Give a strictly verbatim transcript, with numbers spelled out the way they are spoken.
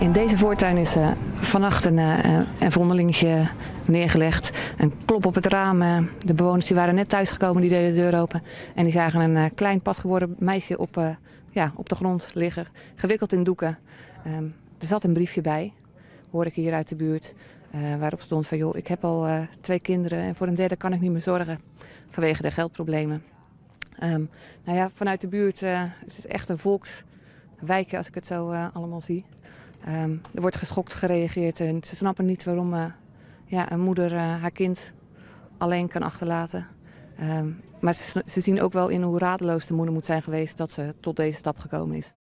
In deze voortuin is uh, vannacht een, uh, een vondelingetje neergelegd. Een klop op het raam. Uh, de bewoners die waren net thuisgekomen, die deden de deur open. En die zagen een uh, klein pasgeboren meisje op, uh, ja, op de grond liggen, gewikkeld in doeken. Um, er zat een briefje bij, hoor ik hier uit de buurt, uh, waarop stond van joh, ik heb al uh, twee kinderen en voor een derde kan ik niet meer zorgen vanwege de geldproblemen. Um, nou ja, vanuit de buurt uh, het is echt een volkswijkje als ik het zo uh, allemaal zie. Um, er wordt geschokt gereageerd en ze snappen niet waarom uh, ja, een moeder uh, haar kind alleen kan achterlaten. Um, maar ze, ze zien ook wel in hoe radeloos de moeder moet zijn geweest dat ze tot deze stap gekomen is.